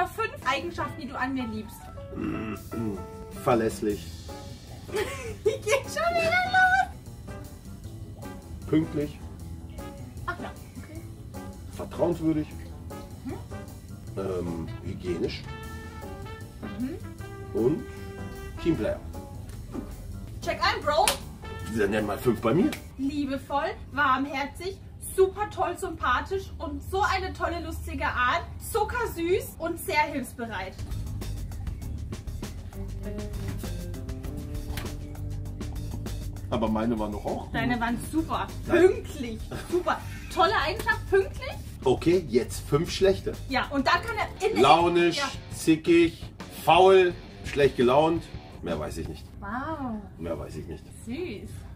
mal 5 Eigenschaften, die du an mir liebst. Verlässlich. Ich geh schon wieder los. Pünktlich. Ach ja, okay. Vertrauenswürdig. Hygienisch. Und Teamplayer. Check ein, Bro. Dann nenn mal 5 bei mir. Liebevoll, warmherzig, super toll sympathisch und so eine tolle lustige Art, zuckersüß und sehr hilfsbereit. Aber meine waren doch auch gut. Deine waren super, pünktlich, super. Tolle Eigenschaft, pünktlich. Okay, jetzt 5 schlechte. Ja, und da kann er in Launisch, Ja. zickig, faul, schlecht gelaunt. Mehr weiß ich nicht. Wow, Mehr weiß ich nicht. süß.